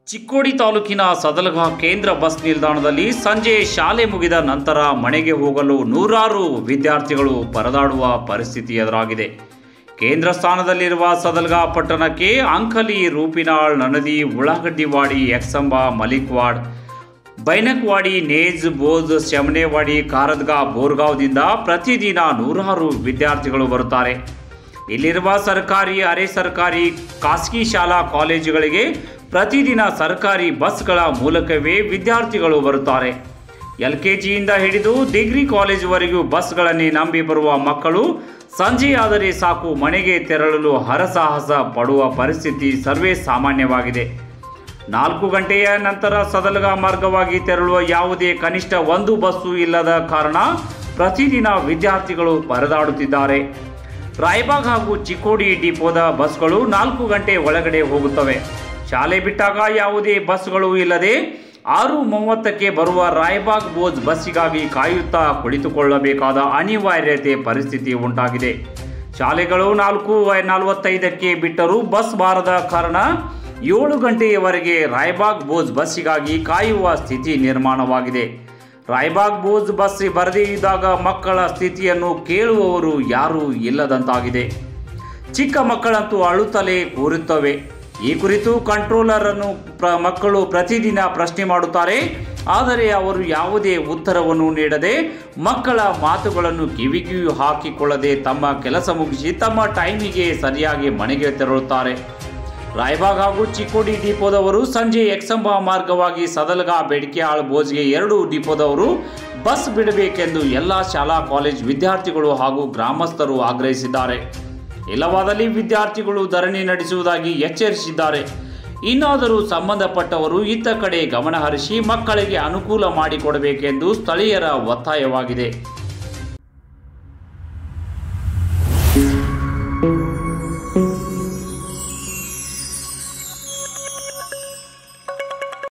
ಚಿಕ್ಕೋಡಿ ತಾಲೂಕಿನ ಸದಲಗ ಕೇಂದ್ರ ಬಸ್ ನಿಲ್ದಾಣದಲ್ಲಿ ಸಂಜೆ ಶಾಲೆ ಮುಗಿದ ನಂತರ ಮನೆಗೆ ಹೋಗಲು ನೂರಾರು ವಿದ್ಯಾರ್ಥಿಗಳು ಪರದಾಡುವ ಪರಿಸ್ಥಿತಿ ಎದುರಾಗಿದೆ. ಕೇಂದ್ರ ಸ್ಥಾನದಲ್ಲಿರುವ ಸದಲಗ ಪಟ್ಟಣಕ್ಕೆ ಅಂಕಲಿ, ರೂಪಿನಾಳ್, ನನದಿ, ಉಳ್ಳಾಗಡ್ಡಿವಾಡಿ, ಯಕ್ಷಂಬ, ಮಲಿಕ್ವಾಡ್, ಬೈನಕ್ವಾಡಿ, ನೇಜ್, ಬೋಜ್, ಶಮನೇವಾಡಿ, ಕಾರದ್ಗಾ, ಬೋರ್ಗಾವ್ದಿಂದ ಪ್ರತಿದಿನ ನೂರಾರು ವಿದ್ಯಾರ್ಥಿಗಳು ಬರುತ್ತಾರೆ. ಇಲ್ಲಿರುವ ಸರ್ಕಾರಿ, ಅರೆ ಸರ್ಕಾರಿ, ಖಾಸಗಿ ಶಾಲಾ ಕಾಲೇಜುಗಳಿಗೆ ಪ್ರತಿದಿನ ಸರ್ಕಾರಿ ಬಸ್ಗಳ ಮೂಲಕವೇ ವಿದ್ಯಾರ್ಥಿಗಳು ಬರುತ್ತಾರೆ. LKGಯಿಂದ ಹಿಡಿದು ಡಿಗ್ರಿ ಕಾಲೇಜುವರೆಗೂ ಬಸ್ಗಳನ್ನೇ ನಂಬಿ ಬರುವ ಮಕ್ಕಳು ಸಂಜೆಯಾದರೆ ಸಾಕು ಮನೆಗೆ ತೆರಳಲು ಹರಸಾಹಸ ಪಡುವ ಪರಿಸ್ಥಿತಿ ಸರ್ವೇ ಸಾಮಾನ್ಯವಾಗಿದೆ. 4 ಗಂಟೆಯ ನಂತರ ಸದಲಗ ಮಾರ್ಗವಾಗಿ ತೆರಳುವ ಯಾವುದೇ ಕನಿಷ್ಠ ಒಂದು ಬಸ್ಸು ಇಲ್ಲದ ಕಾರಣ ಪ್ರತಿದಿನ ವಿದ್ಯಾರ್ಥಿಗಳು ಪರದಾಡುತ್ತಿದ್ದಾರೆ. ರಾಯಬಾಗ್ ಹಾಗೂ ಚಿಕ್ಕೋಡಿ ಡಿಪೋದ ಬಸ್ಗಳು 4 ಗಂಟೆ ಒಳಗಡೆ ಹೋಗುತ್ತವೆ. ಶಾಲೆ ಬಿಟ್ಟಾಗ ಯಾವುದೇ ಬಸ್ಗಳು ಇಲ್ಲದೆ 6:30ಕ್ಕೆ ಬರುವ ರಾಯಬಾಗ್ ಬೋಜ್ ಬಸ್ಸಿಗಾಗಿ ಕಾಯುತ್ತಾ ಕುಳಿತುಕೊಳ್ಳಬೇಕಾದ ಅನಿವಾರ್ಯತೆ ಪರಿಸ್ಥಿತಿ ಉಂಟಾಗಿದೆ. ಶಾಲೆಗಳು 4:45ಕ್ಕೆ ಬಿಟ್ಟರೂ ಬಸ್ ಬಾರದ ಕಾರಣ 7 ಗಂಟೆಯವರೆಗೆ ರಾಯಬಾಗ್ ಬೋಜ್ ಬಸ್ಸಿಗಾಗಿ ಕಾಯುವ ಸ್ಥಿತಿ ನಿರ್ಮಾಣವಾಗಿದೆ. ರಾಯಬಾಗ್ ಬೋಜ್ ಬಸ್ ಬರದೇ ಇದ್ದಾಗ ಮಕ್ಕಳ ಸ್ಥಿತಿಯನ್ನು ಕೇಳುವವರು ಯಾರೂ ಇಲ್ಲದಂತಾಗಿದೆ. ಚಿಕ್ಕ ಮಕ್ಕಳಂತೂ ಅಳುತ್ತಲೇ ಕೂರುತ್ತವೆ. ಈ ಕುರಿತು ಕಂಟ್ರೋಲರನ್ನು ಮಕ್ಕಳು ಪ್ರತಿದಿನ ಪ್ರಶ್ನೆ ಮಾಡುತ್ತಾರೆ. ಆದರೆ ಅವರು ಯಾವುದೇ ಉತ್ತರವನ್ನು ನೀಡದೆ ಮಕ್ಕಳ ಮಾತುಗಳನ್ನು ಕಿವಿಗೂ ಹಾಕಿಕೊಳ್ಳದೆ ತಮ್ಮ ಕೆಲಸ ಮುಗಿಸಿ ತಮ್ಮ ಟೈಮಿಗೆ ಸರಿಯಾಗಿ ಮನೆಗೆ ತೆರಳುತ್ತಾರೆ. ರಾಯಬಾಗ್ ಹಾಗೂ ಚಿಕ್ಕೋಡಿ ಡಿಪೋದವರು ಸಂಜೆ ಯಕ್ಷಂಬ ಮಾರ್ಗವಾಗಿ ಸದಲಗ, ಬೆಡಕ್ಯಾಳ್, ಬೋಜ್ಗೆ 2 ಡಿಪೋದವರು ಬಸ್ ಬಿಡಬೇಕೆಂದು ಎಲ್ಲ ಶಾಲಾ ಕಾಲೇಜ್ ವಿದ್ಯಾರ್ಥಿಗಳು ಹಾಗೂ ಗ್ರಾಮಸ್ಥರು ಆಗ್ರಹಿಸಿದ್ದಾರೆ. ಇಲ್ಲವಾದಲ್ಲಿ ವಿದ್ಯಾರ್ಥಿಗಳು ಧರಣಿ ನಡೆಸುವುದಾಗಿ ಎಚ್ಚರಿಸಿದ್ದಾರೆ. ಇನ್ನಾದರೂ ಸಂಬಂಧಪಟ್ಟವರು ಇತ್ತ ಕಡೆ ಗಮನ ಹರಿಸಿ ಮಕ್ಕಳಿಗೆ ಅನುಕೂಲ ಮಾಡಿಕೊಡಬೇಕೆಂದು ಸ್ಥಳೀಯರ ಒತ್ತಾಯವಾಗಿದೆ.